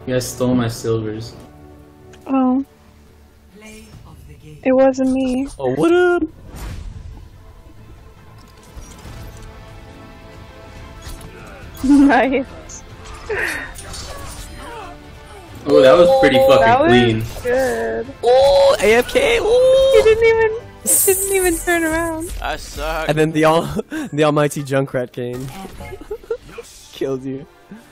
You guys stole my silvers. Oh. It wasn't me. Oh, what up? Nice. Oh, that was pretty fucking clean. Was good. Oh, AFK. He Ooh. didn't even turn around. I suck. And then the almighty Junkrat came. Killed you.